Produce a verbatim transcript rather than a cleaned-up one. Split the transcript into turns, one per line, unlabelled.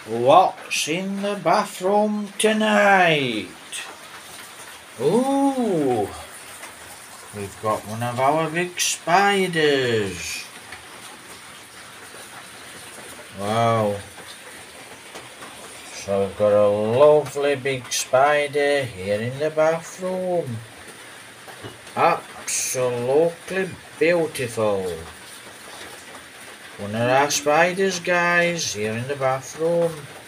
What's in the bathroom tonight? Ooh, we've got one of our big spiders. Wow. So we've got a lovely big spider here in the bathroom. Absolutely beautiful. One of our spiders, guys, here in the bathroom.